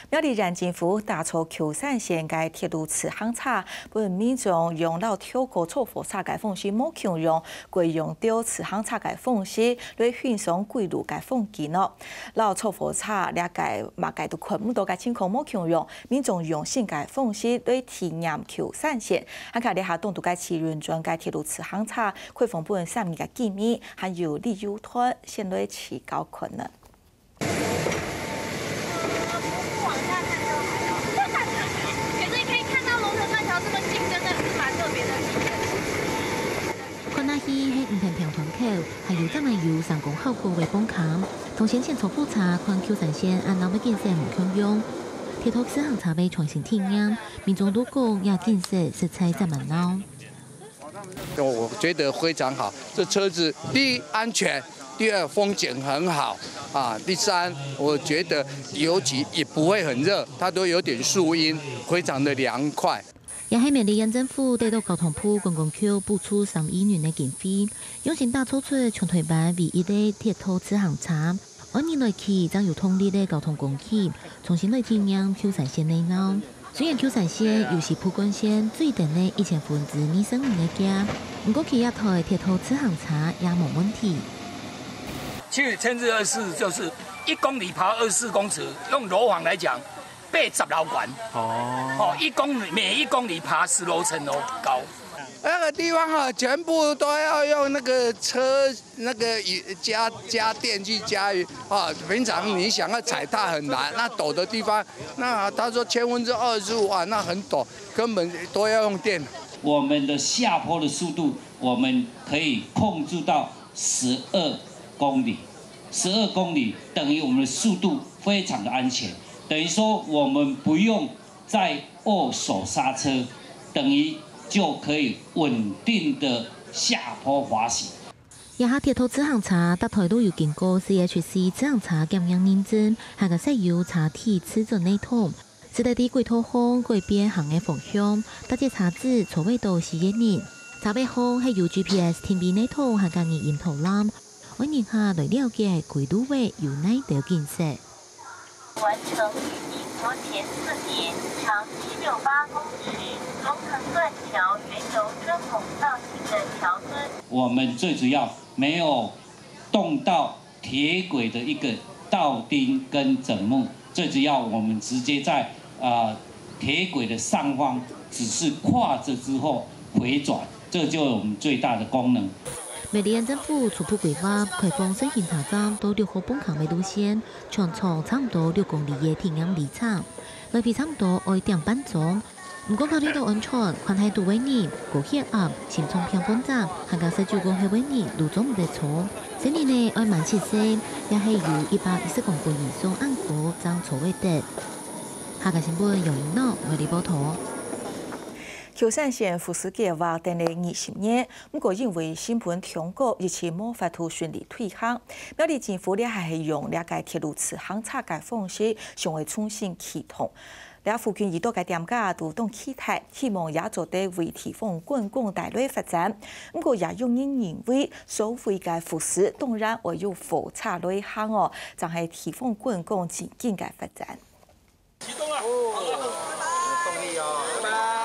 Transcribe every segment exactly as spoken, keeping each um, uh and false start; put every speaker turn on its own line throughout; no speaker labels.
苗栗县政府打造球山县嘅铁路次行车，本民众用老跳过错火车嘅方式冇强用，贵用掉次行车嘅方式来运送轨路嘅风景咯。老错火车了解马界都困唔到嘅情况冇强用，民众用新嘅方式来体验球山县，还卡了下东渡嘅汽运转嘅铁路次行车，开放本三年嘅见面，还有旅游团先来提高可能。
看那些喺唔同平团口，还有真系有成功效果嘅帮砍，同先前重复查看球山线按老嘅建设唔强用，铁路次行车被重新体验，民众都讲也建设实在真蛮闹。
我我觉得非常好，这车子第一安全，第二风景很好啊，第三我觉得尤其也不会很热，它都有点树荫，非常的凉快。
也喺苗栗县政府得到交通部公共区补出三亿元嘅经费，用心打造出长腿版唯一嘅铁路次行车。按年来起，将有通力嘅交通工具重新来体验球山线内闹。虽然球山线又是蒲关线最短嘅一千分之二十五嘅家，不过其一台铁路次行车也冇问题。
其实千日二四就是一公里爬二十四公尺，用楼房来讲。 八十楼管哦，哦，一公里每一公里爬十楼层楼高。
那个地方啊，全部都要用那个车那个家家电去加油啊。平常你想要踩踏很难，那陡的地方，那他说千分之二十五啊，那很陡，根本都要用电。
我们的下坡的速度，我们可以控制到十二公里，十二公里等于我们的速度非常的安全。 等于说，我们不用再握手刹车，等于就可以稳定的下坡滑行。
也下铁路次行车，搭台都要经过 C H C 次行车检验认证，还个需要查体尺寸内统。是在地轨道方改变行嘅方向，搭只车子错位到四一年，查背后系有 G P S 天边内统，还个语音导览。我年下来了解轨道位有哪条建设。
完成与民国前四年，长七六八公尺，龙腾断桥原由针孔造型的桥墩。
我们最主要没有动到铁轨的一个道钉跟枕木，最主要我们直接在啊、呃、铁轨的上方，只是跨着之后回转，这就是我们最大的功能。
苗栗县政府初步规划开放新型塔站到六号半巷的路线，全长差不多六公里的体验里程，来比差不多爱点半钟。不过考虑到安全，宽态度为你高血压、心脏病本站，还有十九公里为你路中唔得错。今年呢爱慢七岁，也系有一百一十公斤以上按国将错位的。下个新闻由林闹为你报道。
球山县复试计划等了二十年，不过因为新盘通过，一切无法度顺利推行。苗栗政府咧还系用了解铁路次行车嘅方式，想为重新启动。了附近二多嘅店家都动期待，希望也做得为提供观光带来发展。不过也有人认为，所谓嘅复试当然会有火车来行哦，就系提供观光前景嘅发展。
启动啊！哦，动力哦，拜拜。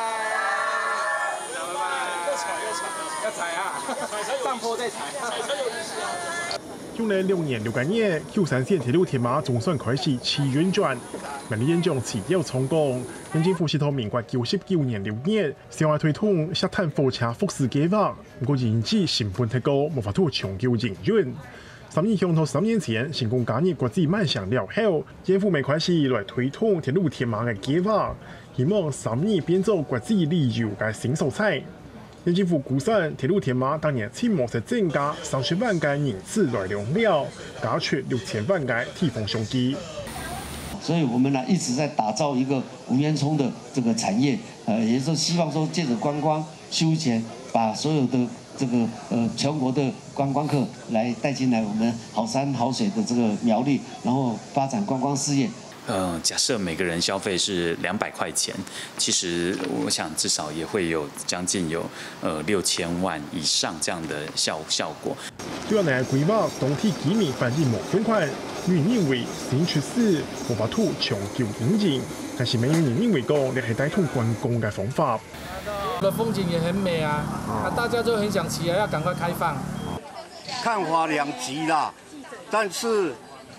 要踩啊！上坡再踩，踩才有意思啊！
用了六年六个月，球山县铁路铁马总算开始试运转。苗栗县长持有成功，县政府是到民国九十九年六月，先来推动沙滩火车复试计划，不过引致成本太高，无法度长久营运。三年向头三年前成功加入国际迈向了后，政府未开始来推动铁路铁马嘅计划，希望三年变做国际旅游嘅新素材。 县政府估算，铁路铁马当年期末是增加三十万架人次来用料，加出六千万架提风相机。
所以我们呢一直在打造一个无烟囱的这个产业，呃，也就是希望说借着观光休闲，把所有的这个呃全国的观光客来带进来我们好山好水的这个苗栗，然后发展观光事业。
呃，假设每个人消费是两百块钱，其实我想至少也会有将近有呃六千万以上这样的效效果。
对外规划总体居民反应无快快， 有人认为新出事无法度长久经营，但是没有人认为讲你系带动观光嘅方法。
的风景也很美啊，啊，大家都很想骑啊，要赶快开放。
看法两极啦，但是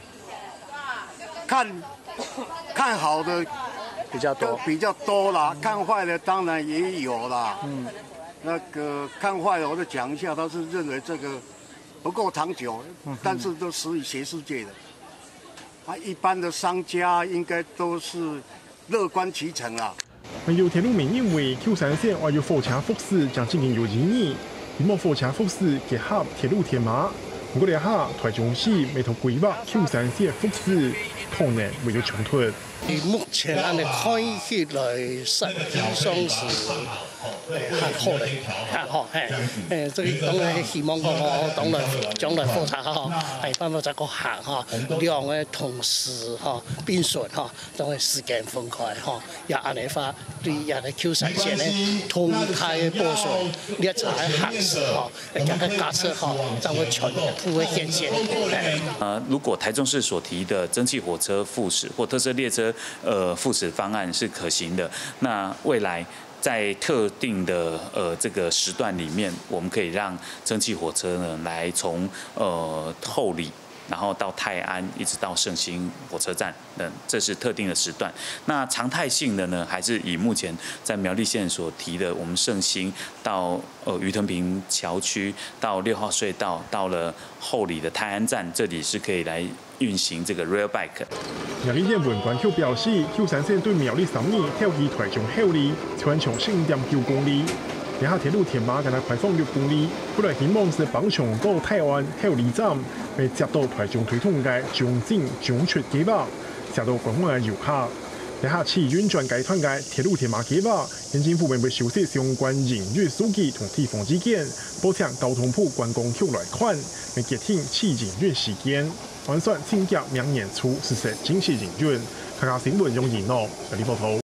看看好的
比较多，
比较多啦，看坏的当然也有啦。嗯，那个看坏的我就讲一下，他是认为这个不够长久，但是都属于学术界的。啊，一般的商家应该都是乐观其成啦。
还有铁路民认为 Q 三线还有火车复驶将进行有意义，希望火车复驶结合铁路铁马。不过，下台中市未同规划 Q 三线复驶，可能会有冲突。
目前按你看起来，实际上是还好的，还好嘿。诶，这个当然希望讲哦，当然将来火车哈，系办法再个行哈，两个同时哈并顺哈，当然时间分开哈，也按你话对也个 Q 三线呢通开波顺，列车行驶哈，人家个驾车哈，将会全部会现现。
呃，如果台中市所提的蒸汽火车复驶或特色列车呃复驶方案是可行的，那未来在特定的呃这个时段里面，我们可以让蒸汽火车呢来从呃后里，然后到泰安，一直到圣心火车站，嗯，这是特定的时段。那常态性的呢，还是以目前在苗栗县所提的，我们圣心到呃鱼藤坪桥区，到六号隧道，到了后里的泰安站，这里是可以来运行这个 Rail Bike。
苗栗县文管局表示 ，Q 三线对苗栗三年跳起台中后里，全长十五点九公里。然后铁路铁马跟它开放六公里，本来希望是绑从到台湾后里站，来接到台中推动嘅中正中出计划，接到观光嘅游客。然后市运转改团嘅铁路铁马计划，县政府会唔会收集相关营运数据同地方之间，保障交通部观光局来款，来节省市营运时间，完算正价明年初实施正式营运。客家新闻用言咯，有呢报道。